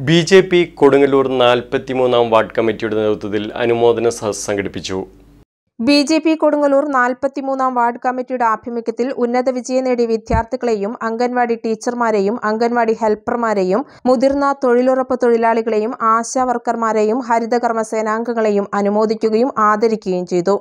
BJP. Kodungallur 43-ാം ward കമ്മിറ്റിയുടെ നേതൃത്വത്തിൽ അനുമോദന സദസ്സ് സംഘടിപ്പിച്ചു. ബി.ജെ.പി. കൊടുങ്ങല്ലൂർ 43-ാം വാർഡ് കമ്മിറ്റിയുടെ ആഭിമുഖ്യത്തിൽ ഉന്നത വിജയം നേടിയ വിദ്യാർത്ഥികളെയും അംഗൻവാടി ടീച്ചർമാരെയും അംഗൻവാടി ഹെൽപ്പർമാരെയും മുതിർന്ന തൊഴിലുറപ്പ് തൊഴിലാളികളെയും ആശാ വർക്കർമാരെയും ഹരിതകർമ്മ സേനാംഗങ്ങളെയും അനുമോദിക്കുകയും ആദരിക്കുകയും ചെയ്തു.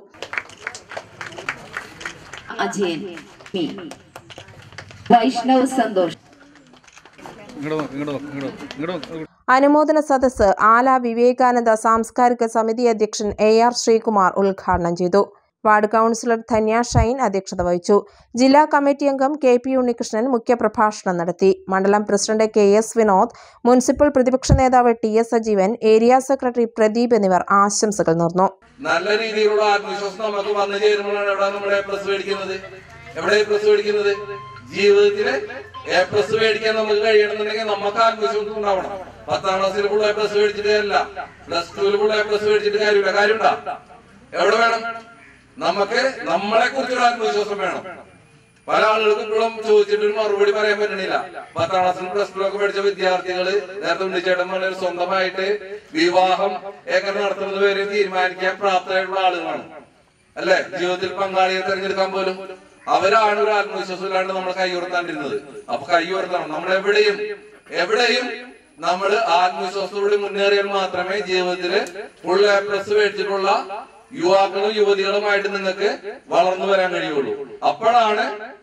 അനുമോദന സദസ്സ് ആല വിവേകാനന്ദ സാംസ്കാരിക സമിതി അധ്യക്ഷൻ എ.ആർ. ശ്രീകുമാർ ഉദ്ഘാടനം ചെയ്തു. വാർഡ് കൗൺസിലർ ധന്യ ഷൈൻ അധ്യക്ഷത വഹിച്ചു. ജില്ലാ കമ്മിറ്റി അംഗം കെ.പി. ഉണ്ണികൃഷ്ണൻ മുഖ്യപ്രഭാഷണം നടത്തി. മണ്ഡലം പ്രസിഡന്റ് കെ.എസ്. വിനോദ്, മുനിസിപ്പൽ പ്രതിപക്ഷ നേതാവ് T S. Sajeevan, area secretary Pradeep എന്നിവർ ആശംസകൾ നേർന്നു. നല്ല രീതിയിലുള്ള ആത്മവിശ്വാസം നമുക്ക് വന്നു ചേരുമ്പോഴാണ് നമ്മളെ പ്രസവിക്കുന്നത് ജീവിതത്തില് എ പ്ലസ് മേടിക്കാൻ നമുക്ക് കഴിയണമെന്നുണ്ടെങ്കിൽ നമുക്ക് ആത്മവിശ്വാസം ഉണ്ടാവണം. 10ാം ക്ലാസ്സിൽ ഫുൾ എ പ്ലസ് മേടിച്ചിട്ട് അല്ല, +2 ഫുൾ എ പ്ലസ് മേടിച്ചിട്ട് കാര്യമുണ്ടോ? എവിടെ വേണം? നമുക്ക് നമ്മളെ കുറിച്ചൊരു ആത്മവിശ്വാസം വേണം. പല ആളുകൾക്കും ഇപ്പോഴും ചോദിച്ചിട്ട് മറുപടി പറയാൻ പറ്റണില്ല. 10ാം ക്ലാസ്സിലും +2 ഒക്കെ പഠിച്ച വിദ്യാർത്ഥികള് നേരത്തെ ഉണ്ണിച്ചേട്ടൻ പറഞ്ഞ സ്വന്തമായിട്ട് വിവാഹം എങ്ങനെ നടത്തുന്നത് വരെ തീരുമാനിക്കാൻ പ്രാപ്തരായിട്ടുള്ള ആളുകളാണ് അല്ലെ? ജീവിതത്തിൽ പങ്കാളിയെ തെരഞ്ഞെടുക്കാൻ പോലും അവരാണ് ഒരു ആത്മവിശ്വാസം ഇല്ലാണ്ട് നമ്മൾ കൈ ഉയർത്താണ്ടിരുന്നത്. അപ്പൊ കൈ ഉയർത്തണം. നമ്മൾ എവിടെയും നമ്മൾ ആത്മവിശ്വാസത്തോടെ മുന്നേറിയാൽ മാത്രമേ ജീവിതത്തില് ഫുൾ എ പ്ലസ് മേടിച്ചിട്ടുള്ള യുവാക്കളും യുവതികളുമായിട്ട് നിങ്ങൾക്ക് വളർന്നു വരാൻ കഴിയുള്ളൂ. അപ്പോഴാണ്